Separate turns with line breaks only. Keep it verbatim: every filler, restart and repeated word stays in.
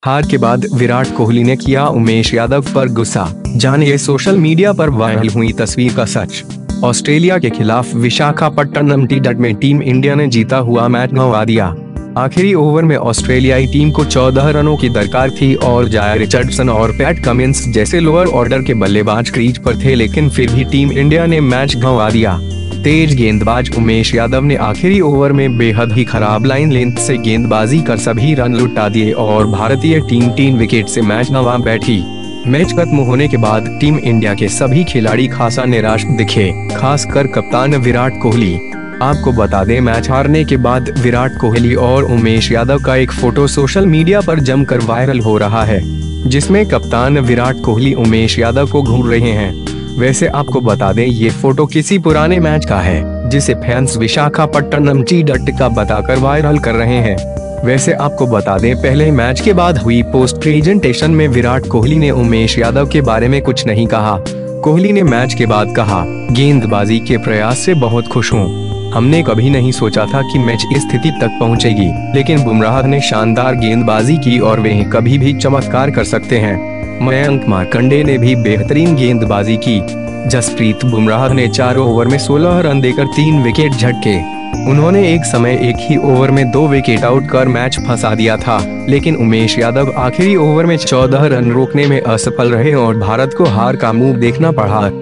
हार के बाद विराट कोहली ने किया उमेश यादव पर गुस्सा। जानिए सोशल मीडिया पर वायरल हुई तस्वीर का सच। ऑस्ट्रेलिया के खिलाफ विशाखापट्टनम टी में टीम इंडिया ने जीता हुआ मैच गंवा दिया। आखिरी ओवर में ऑस्ट्रेलियाई टीम को चौदह रनों की दरकार थी और जाया रिचर्डसन और पैट कमिंस जैसे लोअर ऑर्डर के बल्लेबाज क्रीज पर थे, लेकिन फिर भी टीम इंडिया ने मैच गंवा दिया। तेज गेंदबाज उमेश यादव ने आखिरी ओवर में बेहद ही खराब लाइन लेंथ से गेंदबाजी कर सभी रन लुटा दिए और भारतीय टीम तीन विकेट से मैच गंवा बैठी। मैच खत्म होने के बाद टीम इंडिया के सभी खिलाड़ी खासा निराश दिखे, खासकर कप्तान विराट कोहली। आपको बता दें, मैच हारने के बाद विराट कोहली और उमेश यादव का एक फोटो सोशल मीडिया पर जमकर वायरल हो रहा है, जिसमें कप्तान विराट कोहली उमेश यादव को घूर रहे हैं। वैसे आपको बता दें, ये फोटो किसी पुराने मैच का है, जिसे फैंस विशाखापट्टनम टी का बताकर वायरल कर रहे हैं। वैसे आपको बता दें, पहले मैच के बाद हुई पोस्ट प्रेजेंटेशन में विराट कोहली ने उमेश यादव के बारे में कुछ नहीं कहा। कोहली ने मैच के बाद कहा, गेंदबाजी के प्रयास से बहुत खुश हूँ। हमने कभी नहीं सोचा था कि मैच इस स्थिति तक पहुंचेगी, लेकिन बुमराह ने शानदार गेंदबाजी की और वे कभी भी चमत्कार कर सकते हैं। मयंक मार्कंडे ने भी बेहतरीन गेंदबाजी की। जसप्रीत बुमराह ने चार ओवर में सोलह रन देकर तीन विकेट झटके। उन्होंने एक समय एक ही ओवर में दो विकेट आउट कर मैच फंसा दिया था, लेकिन उमेश यादव आखिरी ओवर में चौदह रन रोकने में असफल रहे और भारत को हार का मुंह देखना पड़ा।